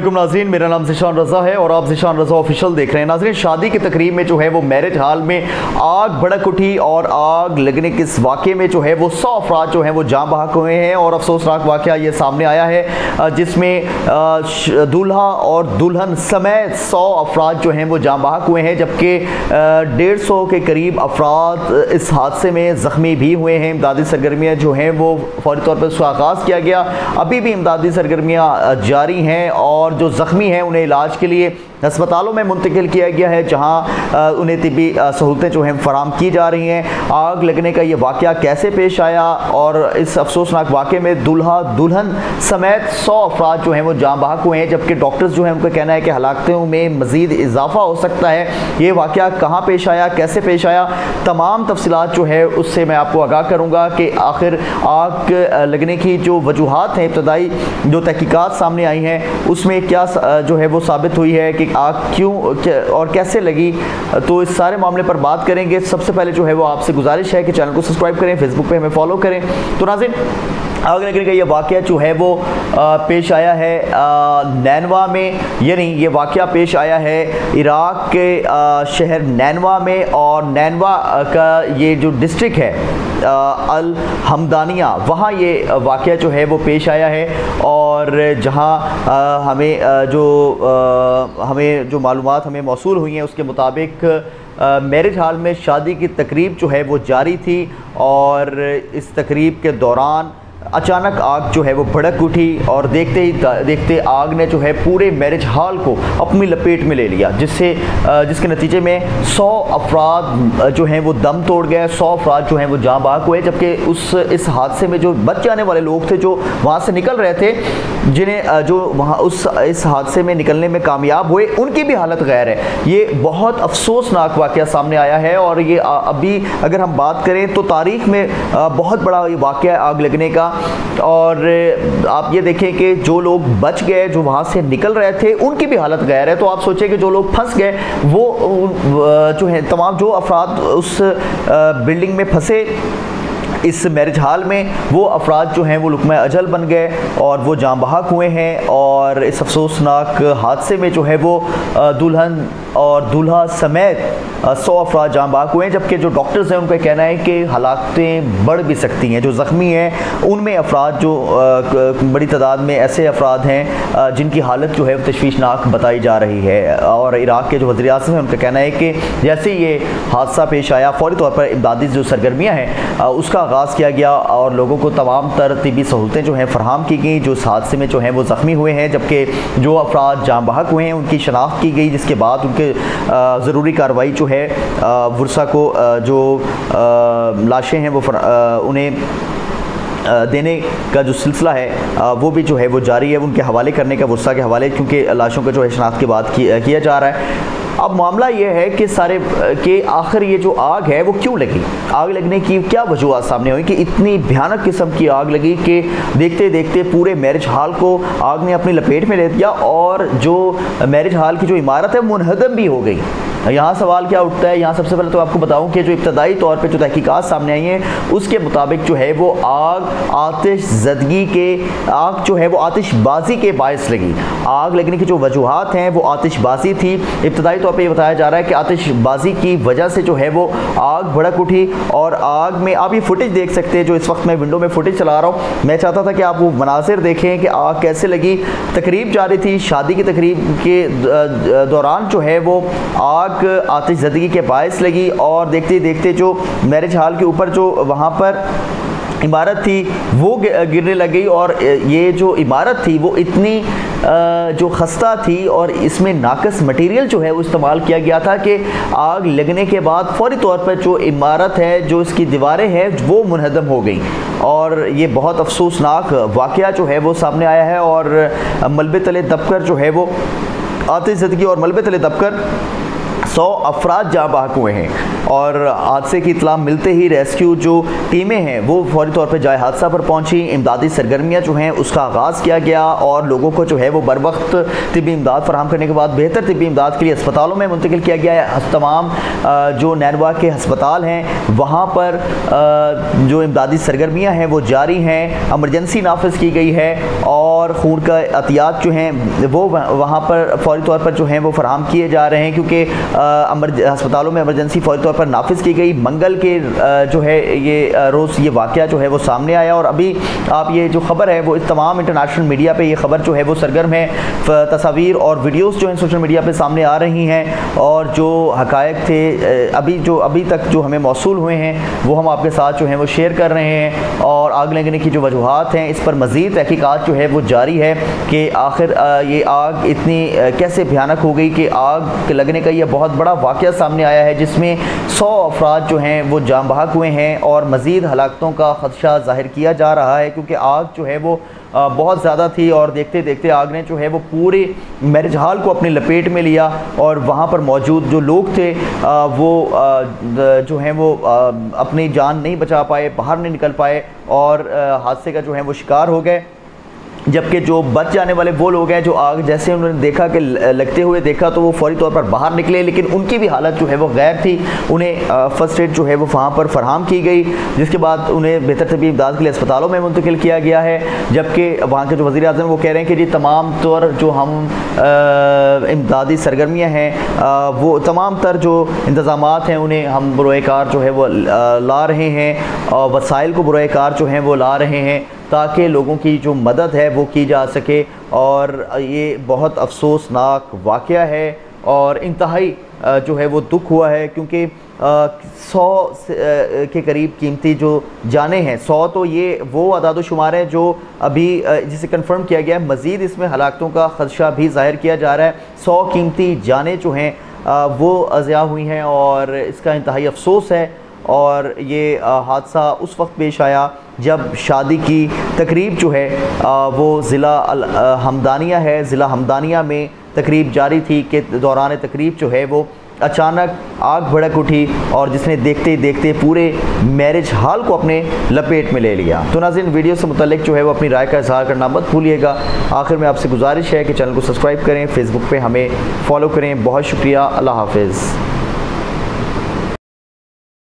नाज़रीन, मेरा नाम ज़ीशान रज़ा है और आप ज़ीशान रज़ा ऑफिशियल देख रहे हैं। नाज़रीन, शादी की तकरीब में जो है वो मैरिज हाल में आग भड़क उठी और आग लगने के इस वाक़े में जो है वो 100 अफराद जो हैं वो जाँ बहक हुए हैं और अफसोसनाक वाक़या ये सामने आया है जिसमें दूल्हा और दुल्हन समेत 100 अफराद जो हैं वो जाँ बहक हुए हैं, जबकि 150 के करीब अफराद इस हादसे में ज़ख्मी भी हुए हैं। इमदादी सरगर्मियाँ जो हैं वो फौरी तौर पर उसका आगाज़ किया गया, अभी भी इमदादी सरगर्मियाँ जारी हैं और जो ज़ख्मी हैं उन्हें इलाज के लिए अस्पतालों में मुंतकिल किया गया है, जहां उन्हें तिब्बी सहूलतें जो हैं फराम की जा रही हैं। आग लगने का ये वाक़या कैसे पेश आया और इस अफसोसनाक वाक़े में दूल्हा दुल्हन समेत 100 अफराद जो हैं वो जाँ बहक हुए हैं, जबकि डॉक्टर्स जो हैं उनका कहना है कि हलाकतों में मज़ीद इजाफा हो सकता है। ये वाक़या कहाँ पेश आया, कैसे पेश आया, तमाम तफसीलात जो है उससे मैं आपको आगाह करूँगा कि आखिर आग लगने की जो वजूहात हैं, इब्तदाई जो तहकीकात सामने आई हैं उसमें क्या जो है वो साबित हुई है कि आग क्यों और कैसे लगी। तो इस सारे मामले पर बात करेंगे। सबसे पहले जो है वो आपसे गुजारिश है कि चैनल को सब्सक्राइब करें, फेसबुक पे हमें फॉलो करें। तो नाज़रीन, आग लगने का ये वाक़या जो है वो पेश आया है नैनवा में, यानी ये वाक़या पेश आया है इराक़ के शहर नैनवा में, और नैनवा का ये जो डिस्ट्रिक्ट है अल हमदानिया, वहाँ ये वाक़या जो है वो पेश आया है। और जहाँ हमें जो मालूमात हमें मौसूल हुई हैं उसके मुताबिक मैरिज हाल में शादी की तकरीब जो है वो जारी थी और इस तकरीब के दौरान अचानक आग जो है वो भड़क उठी और देखते ही देखते आग ने जो है पूरे मैरिज हाल को अपनी लपेट में ले लिया, जिसके नतीजे में 100 अफराद जो हैं वो दम तोड़ गए, 100 अफराद जो हैं वो जाँ बहक हुए, जबकि इस हादसे में जो बच जाने वाले लोग थे जो वहाँ से निकल रहे थे, जिन्हें जो वहाँ इस हादसे में निकलने में कामयाब हुए, उनकी भी हालत गैर है। ये बहुत अफसोसनाक वाक़या सामने आया है और ये अभी अगर हम बात करें तो तारीख़ में बहुत बड़ा ये वाक़या आग लगने का। और आप ये देखें कि जो लोग बच गए, जो वहाँ से निकल रहे थे, उनकी भी हालत गैर है। तो आप सोचें कि जो लोग फंस गए वो जो है तमाम जो अफराद उस बिल्डिंग में फंसे इस मैरिज हाल में, वो अफराद जो हैं वो लुक़मा अजल बन गए और वो जाँ बहक हुए हैं। और इस अफसोसनाक हादसे में जो है वो दुल्हन और दूल्हा समेत 100 अफराद जाँ बहक हुए हैं, जबकि जो डॉक्टर्स हैं उनका कहना है कि हालातें बढ़ भी सकती हैं। जो ज़ख्मी हैं उनमें अफराद जो बड़ी तादाद में ऐसे अफराद हैं जिनकी हालत जो है वो तशवीशनाक बताई जा रही है। और इराक़ के जो वज़ीर-ए-आज़म हैं उनका कहना है कि जैसे ये हादसा पेश आया, फ़ौरी तौर पर इमदादी जो सरगर्मियाँ हैं उसका आगाज़ किया गया और लोगों को तमाम तर तिब्बी सहूलतें जो हैं फराहम की गई जो इस हादसे में जो हैं वो ज़ख्मी हुए हैं, जबकि जो अफराद जाँ बहक हुए हैं उनकी शनाख्त की गई, जिसके बाद उनके ज़रूरी कार्रवाई जो है वर्सा को जो लाशें हैं वो उन्हें देने का जो सिलसिला है वो भी जो है वो जारी है, उनके हवाले करने का वर्सा के हवाले, क्योंकि लाशों का जो है शनाख्त के बाद किया जा रहा है। अब मामला ये है कि आखिर ये जो आग है वो क्यों लगी, आग लगने की क्या वजूहत सामने हुई कि इतनी भयानक किस्म की आग लगी कि देखते देखते पूरे मैरिज हाल को आग ने अपनी लपेट में ले दिया और जो मैरिज हाल की जो इमारत है मुनहदम भी हो गई। यहाँ सवाल क्या उठता है, यहाँ सबसे पहले तो आपको बताऊँ कि जो इब्तदाई तौर पे जो तहकीकात सामने आई हैं उसके मुताबिक जो है वो आग आग जो है वो आतिशबाजी के बायस लगी। आग लगने की जो वजूहात हैं वो आतिशबाजी थी। इब्तदाई तौर पे ये बताया जा रहा है कि आतिशबाजी की वजह से जो है वो आग भड़क उठी और आग में आप ये फुटेज देख सकते हैं, जो इस वक्त मैं विंडो में फुटेज चला रहा हूँ। मैं चाहता था कि आप वो मनासिर देखें कि आग कैसे लगी। तकरीब जारी थी, शादी की तकरीब के दौरान जो है वो आग आतिशज़दगी के बायस लगी और देखते देखते जो मैरिज हाल के ऊपर जो वहाँ पर इमारत थी वो गिरने लगी और ये जो इमारत थी वो इतनी जो खस्ता थी और इसमें नाकस मटेरियल जो है वो इस्तेमाल किया गया था कि आग लगने के बाद फौरी तौर पर जो इमारत है, जो इसकी दीवारें हैं वो मुनहदम हो गई। और ये बहुत अफसोसनाक वाक़या जो है वो सामने आया है और मलबे तले दबकर जो है वो आतिशज़दगी और मलबे तले दबकर 100 अफराद जहाँ बहक हुए हैं। और हादसे की इत्तला मिलते ही रेस्क्यू जो टीमें हैं वो फौरी तौर पर जाए हादसा पर पहुंची। इमदादी सरगर्मियाँ जो हैं उसका आगाज़ किया गया और लोगों को जो है वो बर वक्त तिब्बी इमदाद फराहम करने के बाद बेहतर तिब्बी इमदाद के लिए अस्पतालों में मुंतकिल किया गया है। तमाम जो नैनवा के हस्पताल हैं वहाँ पर जो इमदादी सरगर्मियाँ हैं वो जारी हैं। एमरजेंसी नाफिज की गई है और खून का एहतियात जो हैं वो वहाँ पर फौरी तौर पर जो हैं वो फराहम किए जा रहे हैं, क्योंकि अस्पतालों में एमरजेंसी फौरी तौर पर नाफिज की गई। मंगल के जो है ये रोज़ ये वाक़या जो है वो सामने आया और अभी आप ये जो खबर है वो इस तमाम इंटरनेशनल मीडिया पे ये खबर जो है वो सरगर्म है। तस्वीर और वीडियोस जो हैं सोशल मीडिया पे सामने आ रही हैं और जो हक़ाइक़ थे अभी तक जो हमें मौसूल हुए हैं वो हम आपके साथ जो हैं वो शेयर कर रहे हैं। और आग लगने की जो वजूहात हैं इस पर मज़ीद तहकीकात जो है वो जारी है कि आखिर ये आग इतनी कैसे भयानक हो गई कि आग लगने का ये बहुत बड़ा वाक़या सामने आया है जिसमें 100 अफराद जो हैं वो जाम बहक हुए हैं और मज़ीद हलाकतों का ख़दशा ज़ाहिर किया जा रहा है, क्योंकि आग जो है वो बहुत ज़्यादा थी और देखते देखते आग ने जो है वो पूरे मैरिज हॉल को अपनी लपेट में लिया और वहाँ पर मौजूद जो लोग थे वो जो हैं वो अपनी जान नहीं बचा पाए, बाहर नहीं निकल पाए और हादसे का जो है वो शिकार हो गए। जबकि जो बच जाने वाले वो लोग हैं जो आग जैसे उन्होंने देखा कि लगते हुए देखा तो वो फौरी तौर पर बाहर निकले, लेकिन उनकी भी हालत जो है वो गैर थी। उन्हें फ़र्स्ट एड जो है वो वहाँ पर फराहम की गई, जिसके बाद उन्हें बेहतर तबी इमदाद के लिए अस्पतालों में मुंतकिल किया गया है। जबकि वहाँ के जो वज़ीर आज़म वो कह रहे हैं कि जी तमाम तौर जो हम इमदादी सरगर्मियाँ हैं वो तमाम तर जो इंतज़ामात हैं उन्हें हम बरोए कार जो है वो ला रहे हैं और वसाइल को बरोए कार जो हैं वो ला रहे हैं ताकि लोगों की जो मदद है वो की जा सके। और ये बहुत अफसोसनाक वाक़या है और इंतहाई जो है वो दुख हुआ है, क्योंकि 100 के करीब कीमती जो जाने हैं, 100 तो ये वो अदाद शुमार है जो अभी जिसे कंफर्म किया गया है, मज़ीद इसमें हलाकतों का खदशा भी ज़ाहिर किया जा रहा है। 100 कीमती जाने जो हैं वो अज़िया हुई हैं और इसका इंतहाई अफसोस है। और ये हादसा उस वक्त पेश आया जब शादी की तकरीब जो है वो ज़िला हमदानिया है, ज़िला हमदानिया में तकरीब जारी थी के दौरान तकरीब जो है वो अचानक आग भड़क उठी और जिसने देखते ही देखते पूरे मैरिज हॉल को अपने लपेट में ले लिया। तो नाज़रीन, वीडियो से मुताल्लिक जो है वो अपनी राय का इज़हार करना मत भूलिएगा। आखिर में आपसे गुजारिश है कि चैनल को सब्सक्राइब करें, फेसबुक पे हमें फॉलो करें। बहुत शुक्रिया, अल्लाह हाफ़िज़।